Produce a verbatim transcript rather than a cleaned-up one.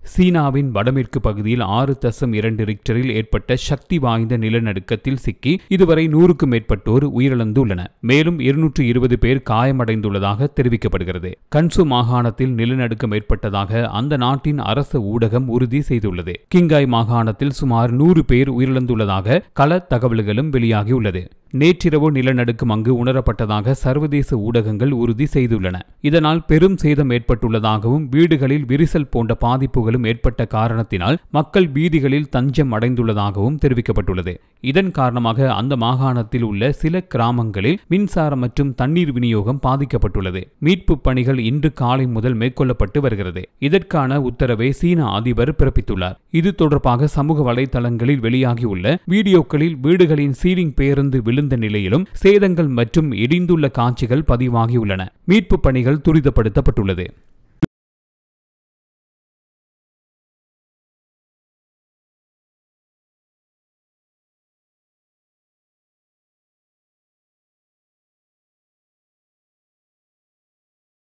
சீனாவின் வடமேற்கு பகுதியில் ஆறு தசம் இரண்டு ரிக்டரில் ஏற்பட்ட சக்தி வாய்ந்த நிலநடுக்கத்தில் சிக்கி இதுவரை நூறுக்கும் மேற்பட்டோர் உயிரிழந்துள்ளனர். மேலும் இருநூற்று இருபது பேர் காயமடைந்துள்ளதாக தெரிவிக்கப்படுகிறது. கன்சு மாகாணத்தில் நிலநடுக்கம் ஏற்பட்டதாக அந்த நாட்டின் அரசு ஊடகம் உறுதி செய்துள்ளது. கிங்காய் மாகாணத்தில் சுமார் நூறு பேர் உயிரிழந்துள்ளதாக கள தகவல்களும் வெளியாகியுள்ளது. நேற்றிரவு நிலநடுக்கம் அங்கு உணரப்பட்டதாக சர்வதேச ஊடகங்கள் உறுதி செய்துள்ளன. இதனால் பெரும் சேதம் ஏற்பட்டுள்ளதாகவும் வீடுகளில் விரிசல் போன்ற பாதிப்புகளும் ஏற்பட்ட காரணத்தினால் மக்கள் வீதிகளில் தஞ்சம் அடைந்துள்ளதாகவும் தெரிவிக்கப்பட்டுள்ளது. இதன் காரணமாக அந்த மாகாணத்தில் உள்ள சில கிராமங்களில் மின்சாரம் மற்றும் தண்ணீர் விநியோகம் பாதிக்கப்பட்டுள்ளது. மீட்பு பணிகள் இன்று காலை முதல் மேற்கொள்ளப்பட்டு வருகிறது. இதற்கான உத்தரவை சீன அதிபர் பிறப்பித்துள்ளார். இது தொடர்பாக சமூக வலைதளங்களில் வெளியாகியுள்ள வீடியோக்களில் வீடுகளின் சீலிங் பேருந்து விழுந்த நிலையிலும் சேதங்கள் மற்றும் இடிந்துள்ள காட்சிகள் பதிவாகியுள்ளன. மீட்பு பணிகள் துரிதப்படுத்தப்பட்டுள்ளது.